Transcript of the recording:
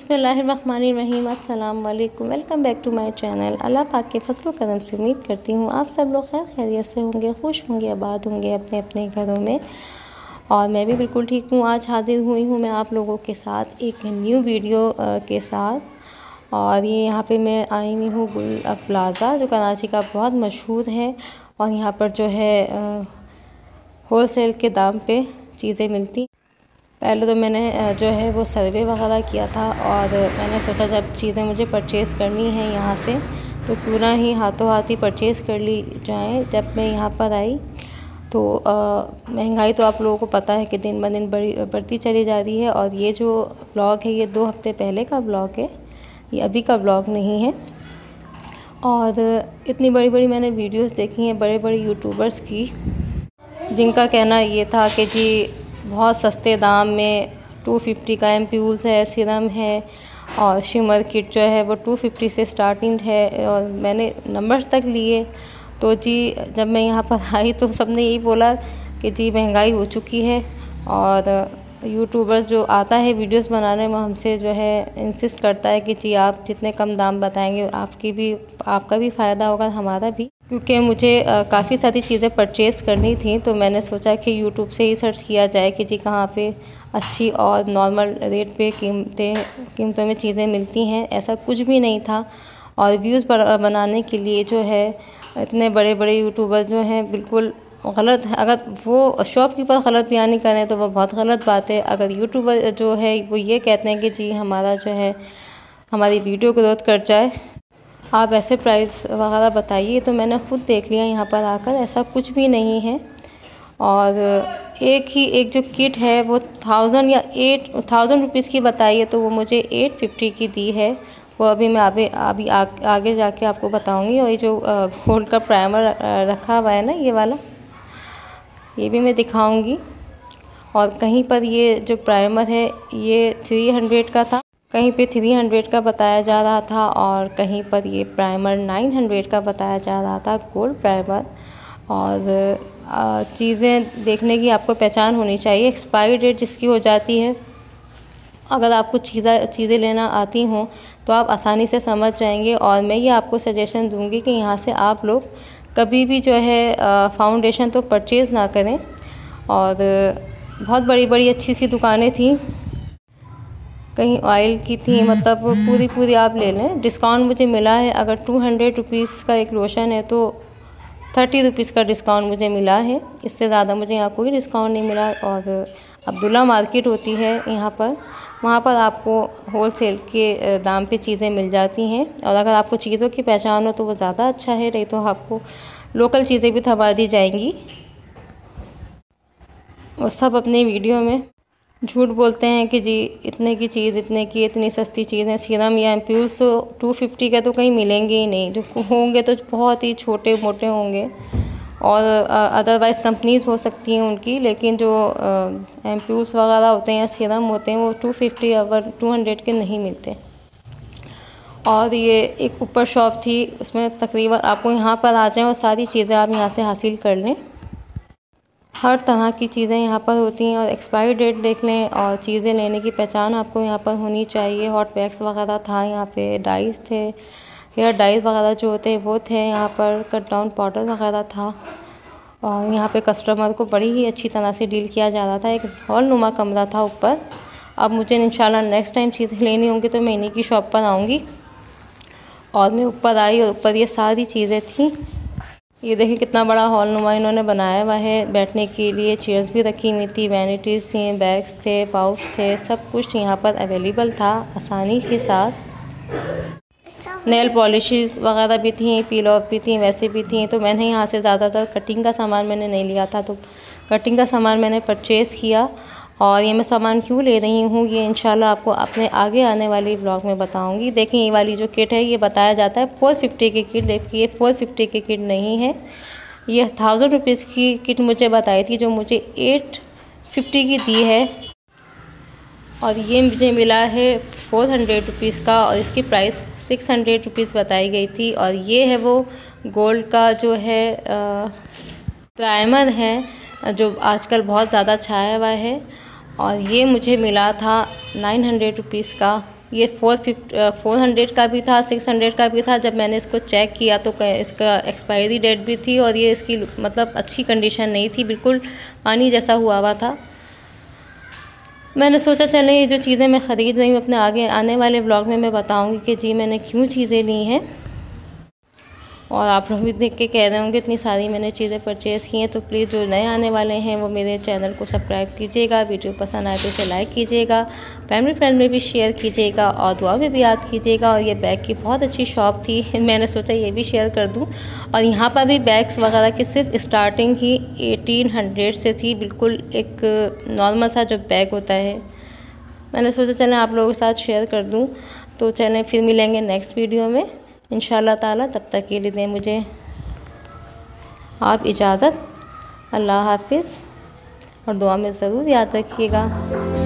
बिस्मिल्लाहिर्रहमानिर्रहीम, अस्सलाम वालेकुम। Welcome back to my channel. Allah पाक के फजल करम से उम्मीद करती हूँ आप सब लोग खैर खैरियत से होंगे, खुश होंगे, आबाद होंगे अपने अपने घरों में। और मैं भी बिल्कुल ठीक हूँ। आज हाजिर हुई हूँ मैं आप लोगों के साथ एक न्यू वीडियो के साथ। और ये यहाँ पे मैं आई हुई हूँ गुल प्लाज़ा, जो कराची का बहुत मशहूर है। और यहाँ पर जो है होल सेल के दाम पे चीज़ें मिलती। पहले तो मैंने जो है वो सर्वे वगैरह किया था और मैंने सोचा जब चीज़ें मुझे परचेज़ करनी हैं यहाँ से तो क्यों ना ही हाथों हाथ ही परचेज़ कर ली जाए। जब मैं यहाँ पर आई तो महंगाई तो आप लोगों को पता है कि दिन ब दिन बढ़ती चली जा रही है। और ये जो ब्लॉग है ये 2 हफ्ते पहले का ब्लॉग है, ये अभी का ब्लॉग नहीं है। और इतनी बड़ी बड़ी मैंने वीडियोस देखी हैं बड़े बड़े यूट्यूबर्स की, जिनका कहना ये था कि जी बहुत सस्ते दाम में 250 का एम्प्यूल्स है, सीरम है और शिमर किट जो है वो 250 से स्टार्टिंग है। और मैंने नंबर्स तक लिए तो जी जब मैं यहाँ पर आई तो सबने यही बोला कि जी महंगाई हो चुकी है। और यूट्यूबर्स जो आता है वीडियोस बनाने में हमसे जो है इंसिस्ट करता है कि जी आप जितने कम दाम बताएंगे आपका भी फ़ायदा होगा, हमारा भी। क्योंकि मुझे काफ़ी सारी चीज़ें परचेज़ करनी थी तो मैंने सोचा कि यूट्यूब से ही सर्च किया जाए कि जी कहाँ पे अच्छी और नॉर्मल रेट पे कीमतों में चीज़ें मिलती हैं। ऐसा कुछ भी नहीं था। और व्यूज़ बनाने के लिए जो है इतने बड़े बड़े यूट्यूबर जो हैं बिल्कुल गलत है। अगर वो शॉपकीपर गलत बयानी करें तो वो बहुत गलत बात है। अगर यूट्यूबर जो है वो ये कहते हैं कि जी हमारा जो है हमारी वीडियो ग्रोथ कर जाए, आप ऐसे प्राइस वगैरह बताइए। तो मैंने ख़ुद देख लिया यहाँ पर आकर, ऐसा कुछ भी नहीं है। और एक जो किट है वो 1000 रुपीज़ की बताई है तो वो मुझे 850 की दी है। वो अभी मैं अभी आगे जाके आपको बताऊंगी। और ये जो गोल्ड का प्राइमर रखा हुआ है ना, ये वाला, ये भी मैं दिखाऊंगी। और कहीं पर ये जो प्राइमर है ये 300 का था, कहीं पे 300 का बताया जा रहा था और कहीं पर ये प्राइमर 900 का बताया जा रहा था, गोल्ड प्राइमर। और चीज़ें देखने की आपको पहचान होनी चाहिए। एक्सपायरी डेट जिसकी हो जाती है, अगर आपको चीज़ें लेना आती हों तो आप आसानी से समझ जाएंगे। और मैं ये आपको सजेशन दूंगी कि यहाँ से आप लोग कभी भी जो है फाउंडेशन तो परचेज़ ना करें। और बहुत बड़ी बड़ी अच्छी सी दुकानें थी, कहीं ऑयल की थी, मतलब पूरी आप ले लें। डिस्काउंट मुझे मिला है, अगर 200 रुपीज़ का एक लोशन है तो 30 रुपीज़ का डिस्काउंट मुझे मिला है। इससे ज़्यादा मुझे यहाँ कोई डिस्काउंट नहीं मिला। और अब्दुल्ला मार्केट होती है यहाँ पर, वहाँ पर आपको होल सेल के दाम पे चीज़ें मिल जाती हैं। और अगर आपको चीज़ों की पहचान हो तो वो ज़्यादा अच्छा है, नहीं तो आपको लोकल चीज़ें भी थमा दी जाएंगी। और सब अपने वीडियो में झूठ बोलते हैं कि जी इतने की चीज़, इतनी सस्ती चीज़ है। सीरम या एम्प्यूल्स 250 का तो कहीं मिलेंगे ही नहीं, जो होंगे तो बहुत ही छोटे मोटे होंगे। और अदरवाइज़ कंपनीज़ हो सकती हैं उनकी, लेकिन जो एम्प्यूल्स वगैरह होते हैं या सीरम होते हैं वो 250 और 200 के नहीं मिलते। और ये एक ऊपर शॉप थी, उसमें तकरीबन आपको यहाँ पर आ जाएँ और सारी चीज़ें आप यहाँ से हासिल कर लें। हर तरह की चीज़ें यहाँ पर होती हैं। और एक्सपायरी डेट देख लें और चीज़ें लेने की पहचान आपको यहाँ पर होनी चाहिए। हॉट वैक्स वगैरह था यहाँ पे, डाइस थे, हेयर डाइस वगैरह जो होते हैं वो थे यहाँ पर, कट डाउन पाउडर वगैरह था। और यहाँ पे कस्टमर को बड़ी ही अच्छी तरह से डील किया जा रहा था। एक हॉल नुमा कमरा था ऊपर। अब मुझे इंशाल्लाह नेक्स्ट टाइम चीज़ें लेनी होंगी तो मैं इन्हीं की शॉप पर आऊँगी। और मैं ऊपर आई और ऊपर ये सारी चीज़ें थी। ये देखिए कितना बड़ा हॉल नुमा इन्होंने बनाया हुआ है, बैठने के लिए चेयर्स भी रखी हुई थी, वैनिटीज़ थी, बैग्स थे, पाउच थे, सब कुछ यहाँ पर अवेलेबल था आसानी के साथ। नेल पॉलिशेस वगैरह भी थी, पील ऑफ भी थी, वैसे भी थी। तो मैंने यहाँ से ज़्यादातर कटिंग का सामान मैंने नहीं लिया था, तो कटिंग का सामान मैंने परचेज़ किया। और ये मैं सामान क्यों ले रही हूँ ये इंशाल्लाह आपको अपने आगे आने वाली ब्लॉग में बताऊँगी। देखें ये वाली जो किट है ये बताया जाता है 450 की किट, लेकिन ये 450 की किट नहीं है, ये 1000 रुपीज़ की किट मुझे बताई थी, जो मुझे 850 की दी है। और ये मुझे मिला है 400 रुपीज़ का और इसकी प्राइस 600 रुपीज़ बताई गई थी। और ये है वो गोल्ड का जो है प्राइमर है जो आजकल बहुत ज़्यादा छाया हुआ है। और ये मुझे मिला था 900 रुपीज़ का। ये 400 का भी था, 600 का भी था। जब मैंने इसको चेक किया तो इसका एक्सपायरी डेट भी थी और ये इसकी मतलब अच्छी कंडीशन नहीं थी, बिल्कुल पानी जैसा हुआ हुआ था। मैंने सोचा चलें ये जो चीज़ें मैं ख़रीद रही हूँ अपने आगे आने वाले व्लॉग में मैं बताऊँगी कि जी मैंने क्यों चीज़ें ली हैं। और आप लोग भी देख के कह रहे होंगे इतनी सारी मैंने चीज़ें परचेज़ की हैं। तो प्लीज़ जो नए आने वाले हैं वो मेरे चैनल को सब्सक्राइब कीजिएगा, वीडियो पसंद आए तो इसे लाइक कीजिएगा, फैमिली फ्रेंड में भी शेयर कीजिएगा और दुआ में भी याद कीजिएगा। और ये बैग की बहुत अच्छी शॉप थी, मैंने सोचा ये भी शेयर कर दूँ। और यहाँ पर भी बैग्स वगैरह की सिर्फ स्टार्टिंग ही 1800 से थी, बिल्कुल एक नॉर्मल सा जो बैग होता है। मैंने सोचा चलें आप लोगों के साथ शेयर कर दूँ। तो चलें फिर मिलेंगे नेक्स्ट वीडियो में इंशाल्लाह ताला। तब तक के लिए दें मुझे आप इजाज़त। अल्लाह हाफिज़ और दुआ में ज़रूर याद रखिएगा।